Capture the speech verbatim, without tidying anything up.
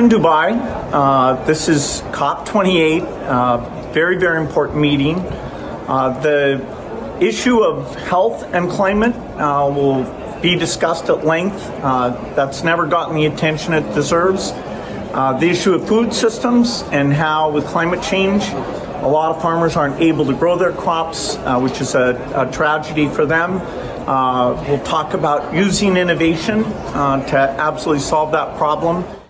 in Dubai. Uh, this is COP twenty-eight, uh, very, very important meeting. Uh, the issue of health and climate uh, will be discussed at length. Uh, that's never gotten the attention it deserves. Uh, the issue of food systems and how with climate change, a lot of farmers aren't able to grow their crops, uh, which is a, a tragedy for them. Uh, we'll talk about using innovation uh, to absolutely solve that problem.